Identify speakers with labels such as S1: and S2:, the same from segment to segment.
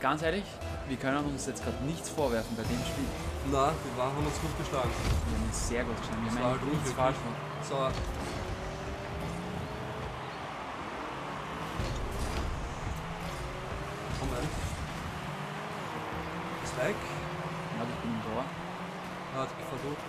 S1: ganz ehrlich, wir können uns jetzt gerade nichts vorwerfen bei dem Spiel.
S2: Na, wir haben uns gut geschlagen.
S1: Wir haben uns sehr gut geschlagen. Wir
S2: Das
S1: haben
S2: war
S1: eigentlich
S2: halt
S1: nichts falsch gemacht.
S2: So. Komm rein. Ist weg.
S1: Ja, ich bin im Tor.
S2: Hat versucht.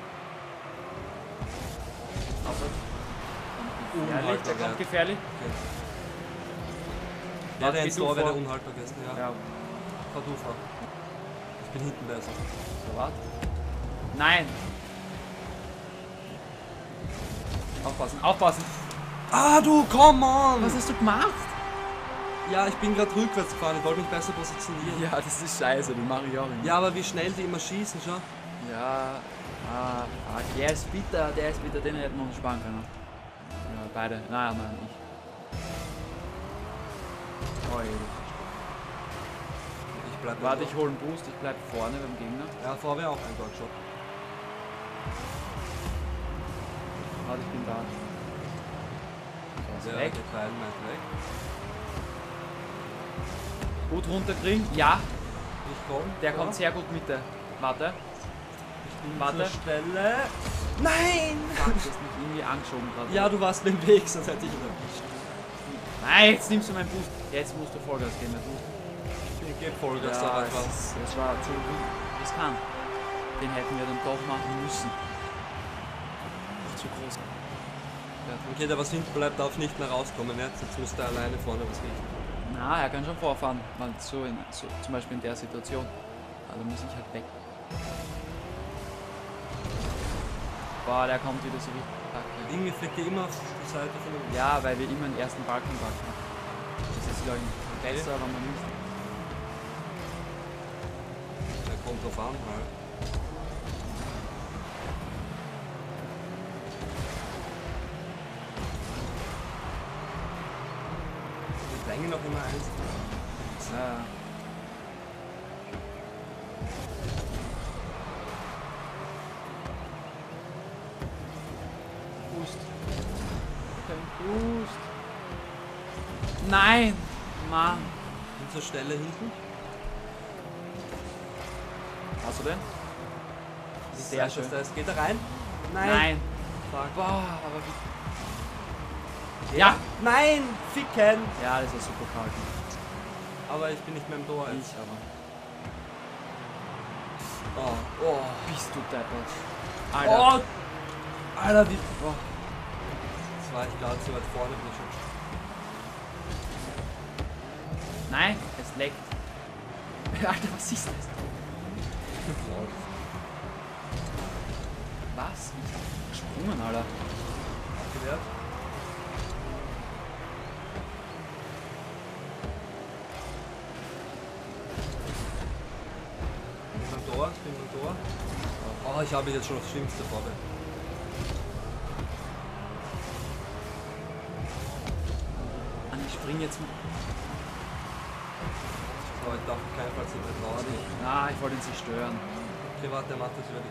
S1: Gefährlich, der kommt gefährlich.
S2: Okay.
S1: Ja,
S2: Der
S1: geh
S2: ins
S1: du
S2: Tor wäre
S1: vor.
S2: unhaltbar gewesen, ja.
S1: Ja,
S2: Fahr du vor. Ich bin hinten besser.
S1: so warte. Nein! Aufpassen, aufpassen!
S2: Ah, du, come on!
S1: Was hast du gemacht?
S2: Ja, ich bin gerade rückwärts gefahren, ich wollte mich besser positionieren.
S1: Ja, das ist scheiße, das mache ich auch immer.
S2: Ja, aber wie schnell die immer schießen, schau.
S1: Ja, der ist bitter, den hätten wir uns sparen können. Ja, beide. Nein, ich. Oh,
S2: Ich bleib
S1: warte, ich hole einen Boost, ich bleib vorne beim Gegner.
S2: Ja, vor wäre auch ein Goldshot.
S1: Warte, ich bin da. So, ist
S2: Der
S1: weg.
S2: Teil meint weg.
S1: Gut runterkriegen. Ja,
S2: Ich komm.
S1: der kommt sehr gut mit der. Warte. Warte.
S2: Zur Stelle. Nein!
S1: Fuck, du hast mich irgendwie angeschoben gerade.
S2: Ja, du warst im Weg, sonst hätte ich ihn erwischt.
S1: Nein, jetzt nimmst du meinen Boost. Jetzt musst du Vollgas geben, mein Boost.
S2: Ich geb Vollgas,
S1: Ja,
S2: aber einfach.
S1: das war zu riskant. Den hätten wir dann doch machen müssen. Zu groß. Ja,
S2: Okay, der was hinten bleibt, darf nicht mehr rauskommen. Jetzt muss der alleine vorne was richten.
S1: na, er kann schon vorfahren, weil so, zum Beispiel in der Situation. Also muss ich halt weg. Boah, der kommt wieder so richtig.
S2: Irgendwie fliegt die immer auf die Seite von uns.
S1: Ja, weil wir immer den ersten Balken backen. Das ist, glaube ich, besser, wenn man nicht.
S2: Der kommt drauf an, halt. Die drängen noch immer eins.
S1: Ja. Boost. Kein Boost. Nein! Mann!
S2: Und zur Stelle hinten.
S1: Hast du den?
S2: Das ist
S1: Sehr
S2: das,
S1: schön.
S2: was da ist. Geht er rein?
S1: Nein!
S2: Fuck.
S1: Boah, aber wie.
S2: Ja! Nein! Ficken!
S1: Ja, das ist super kalt.
S2: Aber ich bin nicht mehr im Tor jetzt.
S1: Ich aber.
S2: Oh, oh.
S1: Bist du deppert. Alter.
S2: Oh! Alter, wie. Oh. Jetzt war ich gerade so weit vorne, bin ich schon.
S1: Nein, es leckt. Alter, was ist das? Was? Ich hab gesprungen, Alter.
S2: Abgewehrt. Ich bin beim Tor. Oh, ich habe jetzt schon das Schlimmste vorbereitet.
S1: Mann, ich spring jetzt mal.
S2: Aber ich darf auf keinen Fall so weit raus.
S1: Ah, ich wollte ihn zerstören.
S2: Okay, warte, der macht das über die.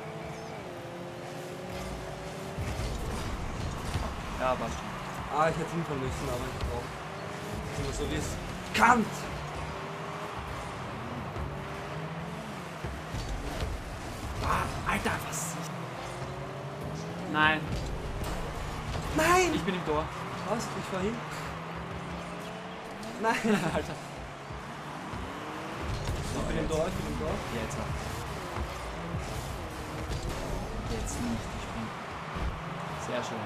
S1: Ja, passt schon.
S2: Ah, ich hätte hinfahren müssen, aber ich brauche. Immer so wie es kann.
S1: Ah, Alter, was? Nein.
S2: Nein!
S1: Ich bin im Tor.
S2: Was? Ich fahr hin? Nein!
S1: Alter.
S2: Ich bin im Tor, ich bin im Tor.
S1: Jetzt ab. Jetzt nicht, ich spring. Sehr schön.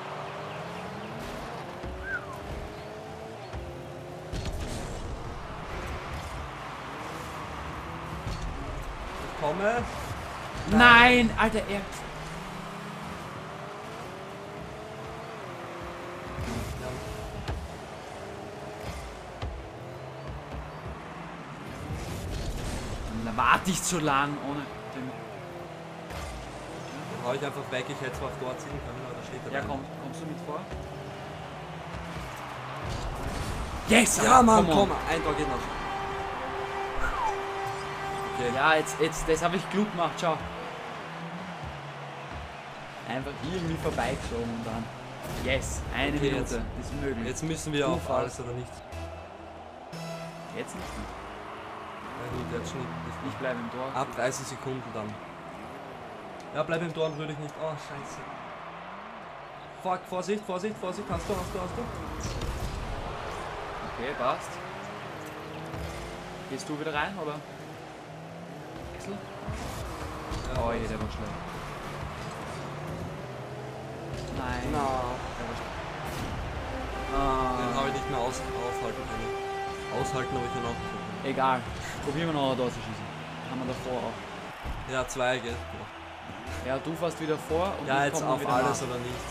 S2: Ich komme.
S1: Nein, Alter, er. Dann warte ich zu lang ohne den.
S2: Dann hau ich einfach weg, ich hätte zwar auf dort ziehen können, aber da steht er.
S1: Ja,
S2: dann.
S1: kommst du mit vor? Yes!
S2: Ja, Mann,
S1: come on.
S2: komm, ein Tor geht noch. Okay.
S1: Ja, jetzt, das habe ich klug gemacht, schau. Einfach irgendwie vorbeigeschoben und dann. Yes, eine
S2: Okay,
S1: Minute.
S2: jetzt.
S1: Das ist möglich.
S2: Jetzt müssen wir auf
S1: Unfall.
S2: alles oder nichts.
S1: Jetzt nicht mehr.
S2: Ja gut, jetzt schon
S1: Ich bleibe im Tor.
S2: ab 30 Sekunden dann. Ja, bleib im Tor und rühr dich nicht. Oh, scheiße. Fuck, Vorsicht, Vorsicht, Vorsicht. Hast du.
S1: Okay, passt. Gehst du wieder rein, oder? Wechsel?
S2: Ja,
S1: Oh je, der war schnell. Nein.
S2: Na,
S1: Der war schnell.
S2: den habe ich nicht mehr aufhalten können. Aushalten habe ich ja noch.
S1: Egal. Probieren wir noch da zu schießen. Haben wir davor auch.
S2: Ja, 2, gell?
S1: Ja, du fährst wieder vor und
S2: Ja,
S1: ich
S2: jetzt
S1: komm
S2: auf
S1: wieder
S2: alles
S1: nach.
S2: oder nichts.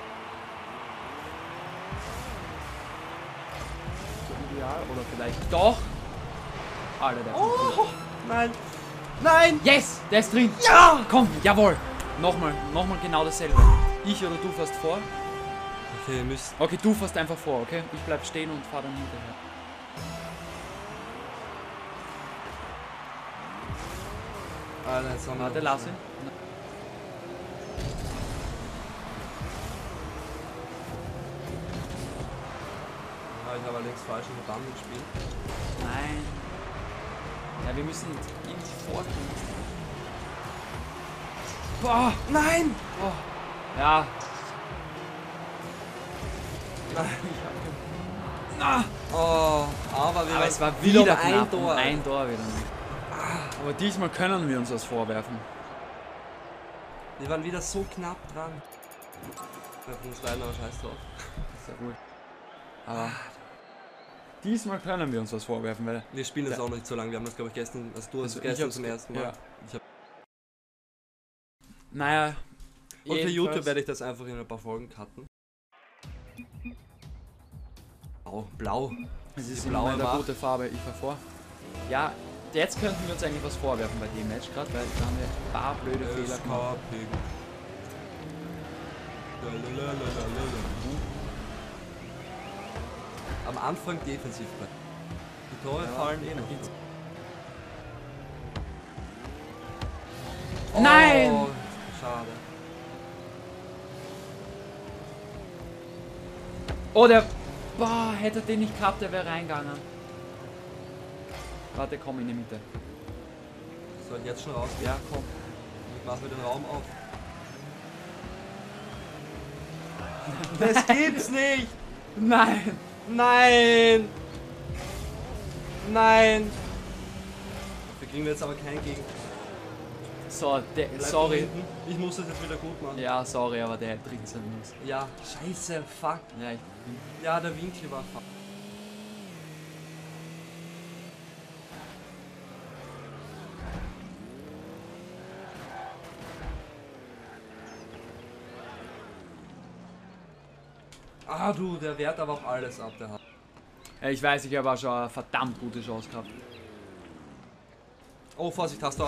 S1: So ideal oder vielleicht doch. Alter, der kommt gut.
S2: Oh, nein! Nein!
S1: Yes, der ist drin.
S2: Ja!
S1: Komm, jawohl. Nochmal genau dasselbe. Ich oder du fährst vor.
S2: Okay, wir müssen.
S1: Okay, du fährst einfach vor, okay? Ich bleib stehen und fahr dann hinterher.
S2: Alter, jetzt haben wir
S1: Warte,
S2: noch-
S1: lass ihn.
S2: Ja, ich habe allerdings falsch in der Bande gespielt.
S1: Nein. Ja, wir müssen irgendwie vorgehen. Boah,
S2: Nein!
S1: oh. Ja.
S2: Nein.
S1: Ah.
S2: Oh, aber wir
S1: Aber es war
S2: wieder
S1: wieder
S2: um ein
S1: knapp,
S2: Tor.
S1: Ein Tor wieder. Aber diesmal können wir uns das vorwerfen.
S2: Wir waren wieder so knapp dran. Wir uns rein, aber scheiß drauf.
S1: Sehr gut. Aber diesmal können wir uns das vorwerfen, weil
S2: Wir spielen das
S1: Ja.
S2: auch noch nicht so lange. Wir haben das, glaube ich, gestern, also du hast
S1: Also
S2: es
S1: ich
S2: gestern
S1: hab's
S2: zum ersten Mal.
S1: ja.
S2: Ich hab,
S1: naja.
S2: und für YouTube
S1: jedenfalls-
S2: werde ich das einfach in ein paar Folgen cutten. Oh, blau.
S1: Es ist
S2: Die
S1: immer
S2: blaue
S1: eine
S2: Macht.
S1: gute Farbe, ich fahr vor. Ja, jetzt könnten wir uns eigentlich was vorwerfen bei dem Match gerade, weil da haben wir ein paar blöde Fehler gemacht.
S2: Am Anfang defensiv bleiben. Die Tore fallen eh noch.
S1: Nein!
S2: Oh, schade.
S1: Oh, der... Boah, hätte er den nicht gehabt, der wäre reingegangen. Warte, komm in die Mitte.
S2: Soll ich jetzt schon raus?
S1: Ja, komm.
S2: Ich mache mir den Raum auf. Das gibt's nicht!
S1: Nein!
S2: Nein! Nein! Wir kriegen jetzt aber keinen Gegen.
S1: So, der,
S2: Bleib
S1: sorry.
S2: hinten. Ich muss das jetzt wieder gut machen.
S1: Ja, sorry, aber der hätte drin sein muss.
S2: Ja, scheiße, fuck.
S1: Ja, ich...
S2: Ja, der Winkel war fuck. Ah du, der wehrt aber auch alles ab, der hat.
S1: Ja, ich weiß, ich habe auch schon eine verdammt gute Chance gehabt.
S2: Oh, Vorsicht, hast du.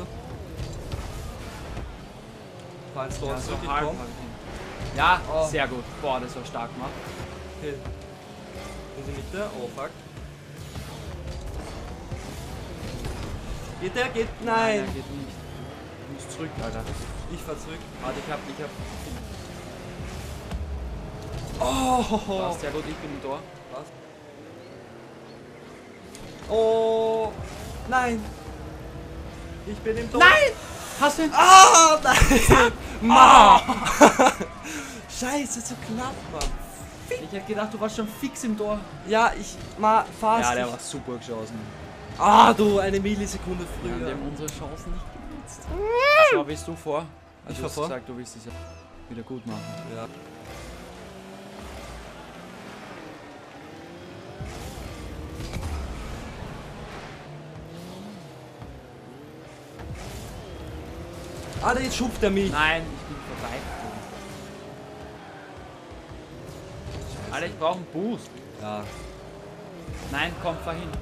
S2: Falls du
S1: Ja,
S2: hast
S1: so
S2: wirklich
S1: halb
S2: kommt.
S1: hab ich ihn. Ja,
S2: Oh.
S1: sehr gut. Boah, das war stark gemacht.
S2: Okay. In die Mitte. Oh fuck. Geht der? Geht? Nein!
S1: der geht nicht. Du musst zurück, Alter.
S2: Ich fahr zurück.
S1: Warte, ich hab...
S2: Oh!
S1: Passt, sehr gut, ich bin im Tor.
S2: Was? Oh! Nein! Ich bin im Tor.
S1: Nein! Hast du ihn?
S2: Ah! Nein! Ma! Scheiße, zu knapp, Mann.
S1: Ich hätte gedacht, du warst schon fix im Tor.
S2: Ja, fast.
S1: Ja, der
S2: Ich-
S1: war super geschossen.
S2: Ah, du, eine Millisekunde
S1: Wir
S2: früher.
S1: haben unsere Chancen nicht genutzt. So, willst du vor?
S2: Ich
S1: Du
S2: fahr
S1: hast
S2: vor.
S1: gesagt, du willst es ja wieder gut machen.
S2: Ja. Ah, jetzt schupft er mich.
S1: Nein, ich bin vorbei. Alter, ich brauche einen Boost.
S2: Ja.
S1: Nein, komm, fahr hin.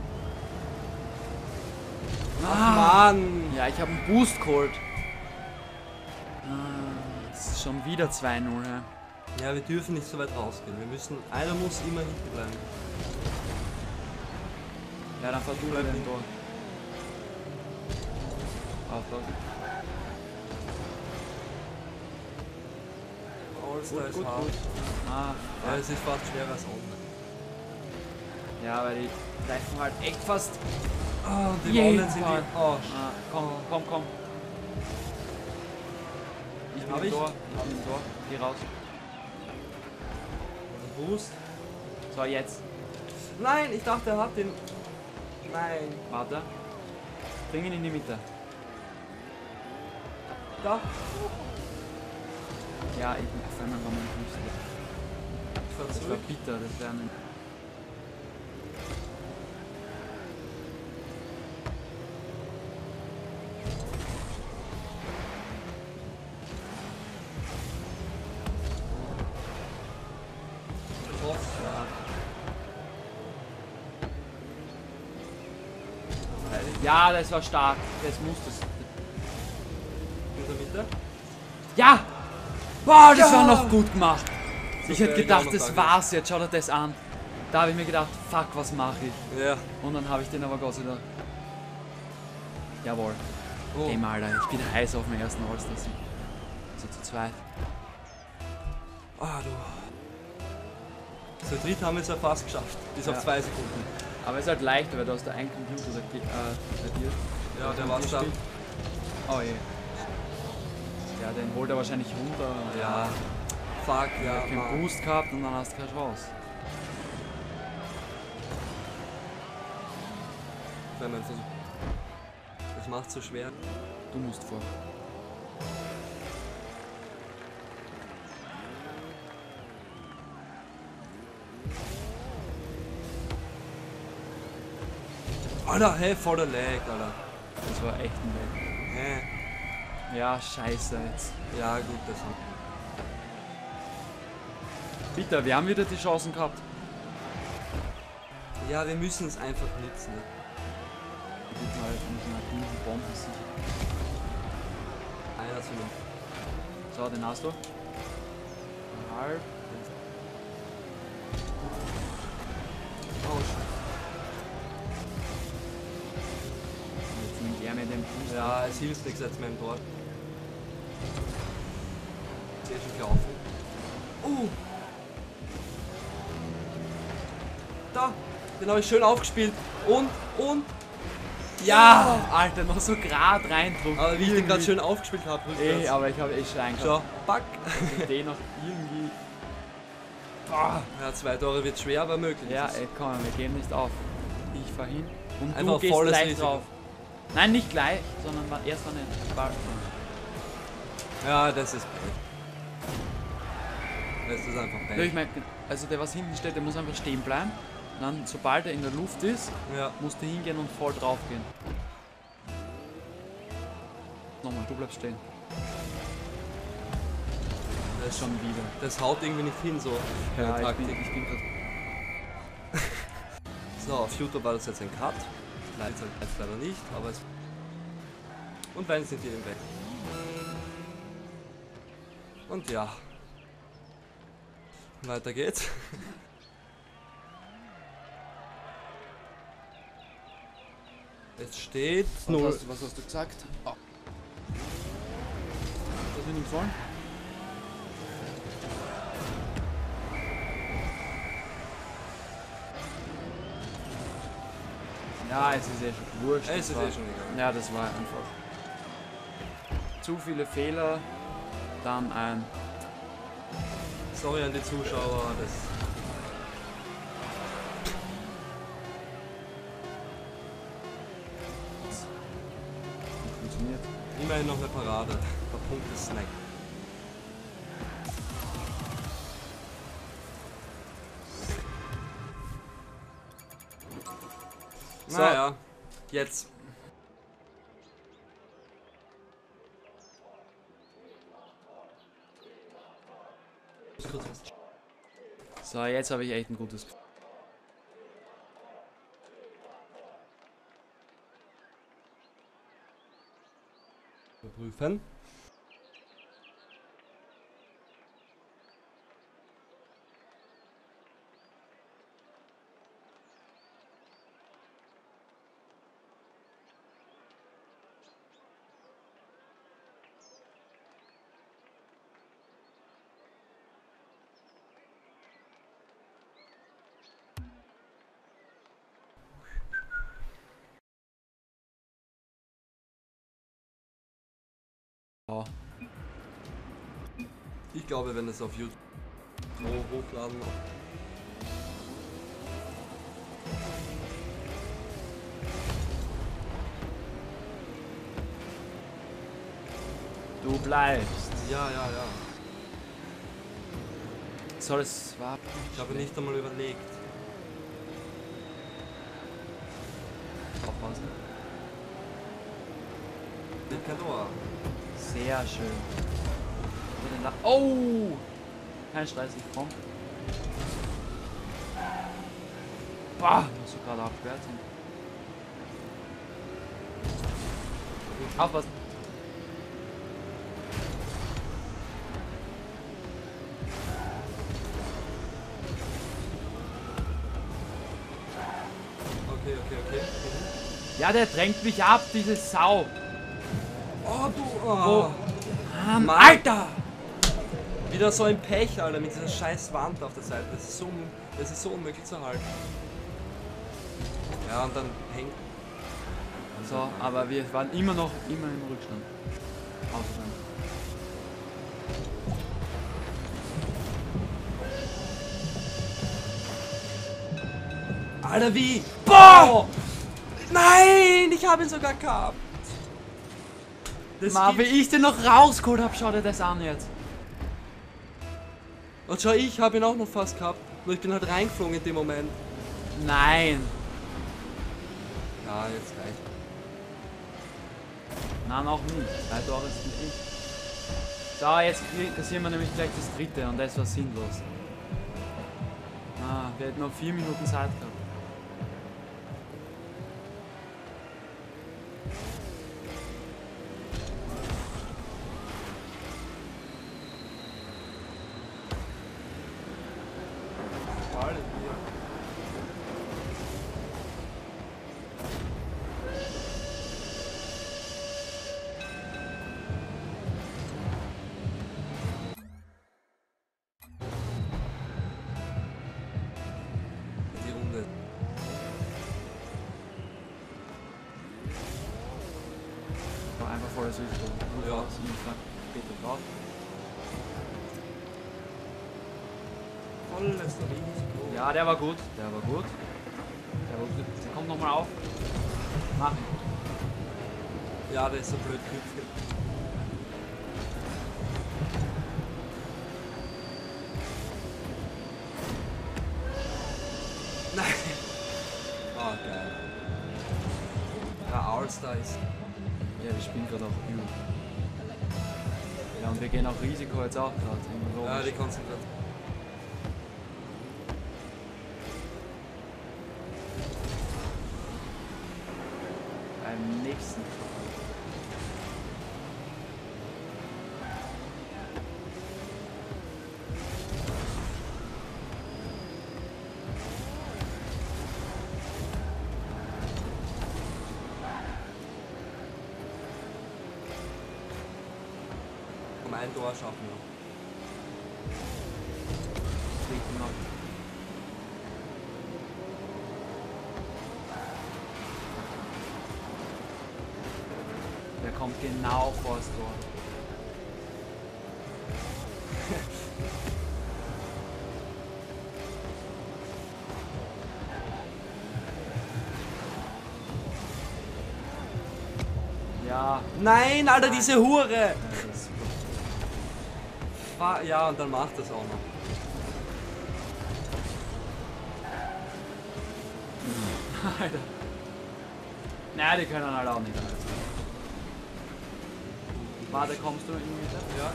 S2: Ach, Mann.
S1: Ja, ich habe einen Boost geholt. Es ist schon wieder 2-0. Ja.
S2: Ja, wir dürfen nicht so weit rausgehen. Einer muss immer hinten bleiben.
S1: Ja, dann fahr du
S2: Bleib
S1: wieder im
S2: hin.
S1: Tor. Aufpassen.
S2: All-Star ist
S1: Gut,
S2: hart.
S1: gut. Ah,
S2: Ja, es ist fast schwerer als online.
S1: ja, weil die treffen halt echt fast
S2: Ah, die
S1: Yeah,
S2: Wallen sind
S1: Mann.
S2: die. Oh,
S1: Komm. Ich bin
S2: Hab
S1: im
S2: ich?
S1: Tor. Ich bin im Tor. Geh raus.
S2: Boost.
S1: So, jetzt.
S2: Nein, ich dachte, er hat den. Nein.
S1: Warte. Bring ihn in die Mitte.
S2: Da.
S1: Ja, ich bin auf einmal war mein Fuß.
S2: Ich fahr
S1: Das war
S2: zurück.
S1: bitter, das wäre ein. Ja, das war stark. Das muss das.
S2: In der Mitte.
S1: Ja! Boah, das
S2: Ja!
S1: war noch gut gemacht. Ich
S2: wär
S1: hätte
S2: ich auch
S1: gedacht,
S2: noch
S1: das
S2: sagen.
S1: war's jetzt. Schau dir das an. Da habe ich mir gedacht, fuck, was mache ich?
S2: Ja.
S1: Und dann habe ich den aber Gott sei Dank. Jawohl.
S2: Oh.
S1: Game, Alter. Ich bin heiß auf meinen ersten All-Star-Sieg. Also zu zweit.
S2: Ah, du. Zu dritt haben wir es ja fast geschafft. Bis auf
S1: Ja.
S2: 2 Sekunden.
S1: Aber es ist halt leichter, weil du hast da einen Computer bei dir.
S2: Ja, der war's dann.
S1: Oh je. Ja, den holt er wahrscheinlich runter.
S2: Ja. Fuck,
S1: Ja,
S2: ja.
S1: keinen
S2: Mann.
S1: Boost gehabt und dann hast du keine Chance.
S2: Wenn man versucht. Das macht so schwer.
S1: Du musst vor.
S2: Alter, hey, voller Lag, Alter.
S1: Das war echt ein Weg.
S2: Hä?
S1: Ja, scheiße jetzt.
S2: Ja, gut, das haben
S1: Bitte, wir haben wieder die Chancen gehabt.
S2: Ja, wir müssen es einfach nutzen. Ne?
S1: Wir müssen halt diesen Bomben sicher.
S2: Einer zu einem.
S1: So, den hast du. Halb.
S2: Oh,
S1: Jetzt nimmt er mir den Boost.
S2: ja, es hilft nichts jetzt meinem Tor. Sehr schön gelaufen. Da! Den habe ich schön aufgespielt. Und.
S1: Ja! Alter, noch so grad reindrucken.
S2: Aber wie ich den gerade schön aufgespielt habe,
S1: Ey, aber ich habe echt Schreien
S2: Schau,
S1: gehabt.
S2: back!
S1: Dass ich den noch irgendwie.
S2: Ja, 2 Tore wird schwer, aber möglich.
S1: Ja, ey, komm, wir geben nicht auf. Ich fahr hin. Und
S2: Einfach
S1: du gehst
S2: volles
S1: gleich
S2: Risiko.
S1: drauf. Nein, nicht gleich, sondern erst an den Ball.
S2: Ja, das ist Pech. Das ist einfach
S1: Ja,
S2: Pech.
S1: ich mein, also der was hinten steht, der muss einfach stehen bleiben. Und dann, sobald er in der Luft ist,
S2: Ja.
S1: musst du hingehen und voll drauf gehen. Nochmal, du bleibst stehen.
S2: Das,
S1: Schon wieder.
S2: das haut irgendwie nicht hin, so.
S1: Ja,
S2: Keine
S1: ich bin
S2: Taktik.
S1: gerade.
S2: So, auf YouTube war das jetzt ein Cut. Leider nicht, aber es. Und wenn sind die eben weg. Und ja. Weiter geht's. Es steht 0.
S1: Was hast du gesagt? Oh. Das will nicht wollen? Ja, es ist eh schon wurscht.
S2: Es
S1: das
S2: ist
S1: war-
S2: eh schon egal.
S1: Ja, das war einfach zu viele Fehler, dann ein.
S2: Sorry an die Zuschauer, das.
S1: Funktioniert.
S2: Immerhin noch eine Parade. Der Punkt ist Snack.
S1: So.
S2: Naja, jetzt.
S1: So, jetzt habe ich echt ein gutes Gefühl.
S2: Überprüfen.
S1: Oh.
S2: Ich glaube, wenn es auf YouTube hochladen noch.
S1: Du bleibst.
S2: Ja.
S1: Soll es war.
S2: Ich habe nicht einmal überlegt.
S1: Aufpassen.
S2: Picador.
S1: Sehr schön. Oh! Kein Stress, ich komm. Boah, musst du gerade abgesperrt sind. Aufpassen.
S2: Okay.
S1: Ja, der drängt mich ab, diese Sau.
S2: Oh, du.
S1: Oh. Mann,
S2: Mann.
S1: Alter!
S2: Wieder so ein Pech, Alter, mit dieser scheiß Wand auf der Seite. Das ist so unmöglich zu halten. Ja, und dann hängt.
S1: So, aber wir waren immer im Rückstand. Aufstand.
S2: Alter, wie? Boah! Nein, ich habe ihn sogar gehabt. Das
S1: Mal, wie ich den noch rausgeholt habe, schau dir das an jetzt.
S2: Und schau, ich habe ihn auch noch fast gehabt. Nur ich bin halt reingeflogen in dem Moment.
S1: Nein.
S2: Ja, jetzt reicht.
S1: Nein, auch nicht. 2 Tore sind ich. So, jetzt kassieren wir nämlich gleich das dritte und das war sinnlos. Ah, wir hätten noch 4 Minuten Zeit gehabt.
S2: Die Runde.
S1: War einfach volles Risiko.
S2: Ja.
S1: Bitte drauf.
S2: Volles Risiko.
S1: Ja, der war gut. Der war gut. Der kommt nochmal auf. Mach ihn.
S2: Ja, der ist so blöd gehüpft. Nein. Oh, geil. Ja, All-Star ist.
S1: Ja, wir spielen gerade auch übel. Ja, und wir gehen auch Risiko jetzt auch gerade.
S2: Ja, die Konzentration.
S1: Beim nächsten.
S2: Um ein Tor schaffen wir.
S1: Trinken noch. Der kommt genau vor das Tor. Ja.
S2: Nein, Alter, diese Hure!
S1: Ja, das ist super.
S2: Ja, und dann macht das auch noch.
S1: Alter. Nein, die können halt auch nicht alles. Warte, kommst du in die Mitte?
S2: Ja.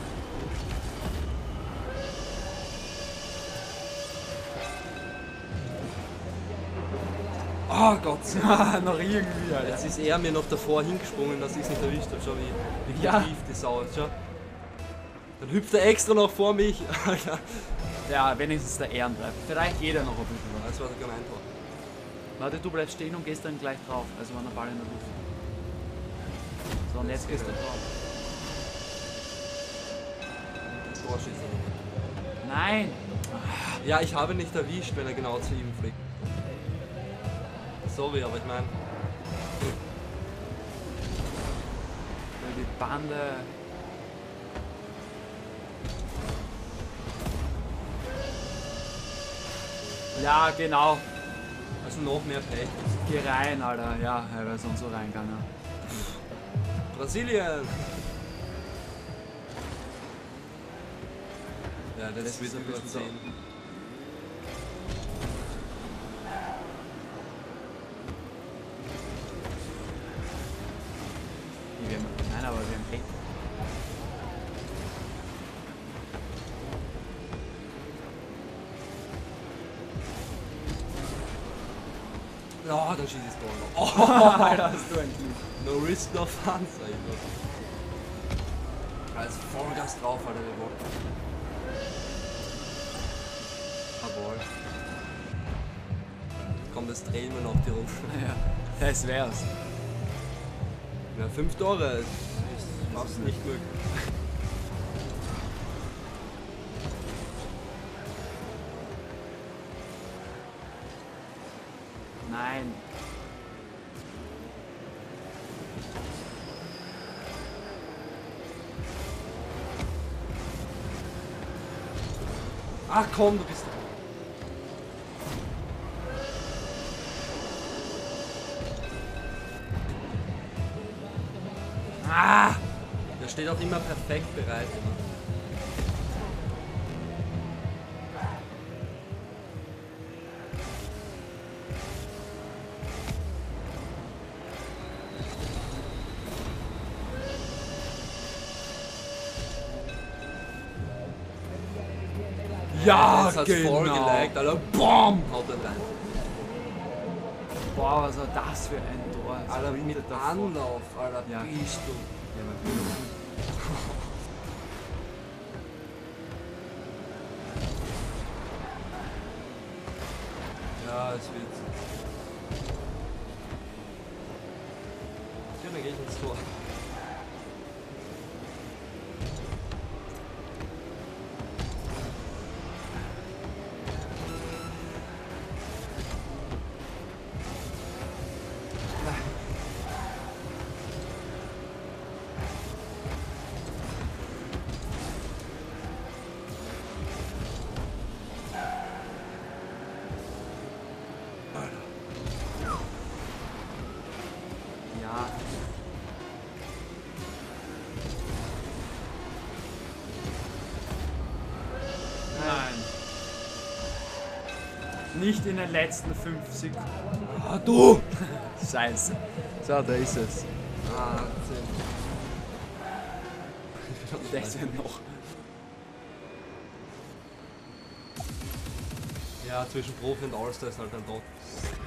S2: Oh Gott.
S1: Noch irgendwie, Alter.
S2: Jetzt ist er mir noch davor hingesprungen, dass ich es nicht erwischt habe. Schau wie
S1: Ja.
S2: tief die Sau ist. Schau. Dann hüpft er extra noch vor mich. Alter.
S1: Ja, wenigstens der Ehrentreib. Vielleicht geht er noch ein bisschen was.
S2: Das war sogar mein Tor.
S1: Warte, du bleibst stehen und gehst dann gleich drauf. Also wenn der Ball in der Luft ist. So, und jetzt gehst du drauf.
S2: Das Tor schießt er noch.
S1: Nein!
S2: Ja, ich habe nicht erwischt, wenn er genau zu ihm fliegt. Sorry, aber ich meine.
S1: Die Bande. Ja, genau.
S2: Also noch mehr Pech.
S1: Geh rein, Alter. Ja, er wäre sonst so reingegangen.
S2: Brasilien! Ja, das
S1: Das
S2: wird
S1: ist ein
S2: über
S1: bisschen
S2: 10.
S1: Nein, aber wir haben Pech.
S2: Ja, dann schießt es da noch. Oh,
S1: Alter, hast du ein Glück.
S2: no risk, no fun, sag ich noch. Also Vollgas drauf, Alter, wir wollen. Jawohl. Komm, das drehen wir noch die Runde.
S1: Ja, das wär's.
S2: Ja, 5 Tore ist fast nicht möglich.
S1: Nein.
S2: Ach komm, du bist.
S1: Ah!
S2: Der steht auch immer perfekt bereit.
S1: Ja,
S2: Jetzt hat's
S1: genau.
S2: voll geliked, Alter. BOM! Haut er rein.
S1: Boah, was war das für ein Tor? Das
S2: Alter,
S1: sprintet
S2: mit
S1: davor.
S2: Anlauf, Alter.
S1: Ja.
S2: Bist du.
S1: Ja, aber gut.
S2: Ja, es wird. Ja, dann geh ich ins Tor.
S1: Ja. Nein. Nicht in den letzten 5 Sekunden.
S2: Ah, du!
S1: Scheiße. So, da ist es.
S2: Ah,
S1: Das wird noch.
S2: ja, zwischen Profi und All-Star ist halt dann doch.